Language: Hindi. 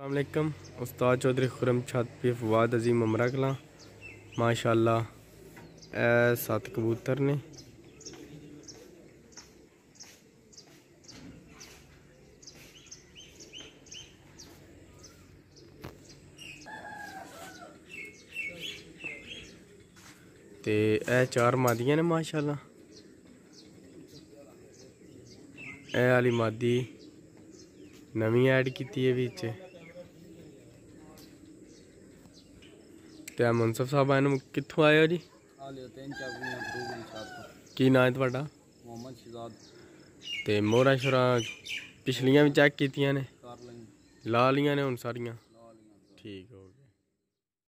अस्सलामुअलैकुम। उस्ताद चौधरी खुरम छाती फवाद अजीम उमरा कलां माशाअल्लाह ए 7 कबूतर ने। ते ए 4 मादियां ने माशाअल्लाह। ए आली मादी नवी ऐड की है बिच। ते मुनसफ साहब आए कित्थों आए हो जी? की नाम है तुहाडा? मोहम्मद शहजाद। ते मोहरा शोरा पिछलियां भी चेक कीतियां ने? ला लियां ने हुण सारियां? ठीक हो।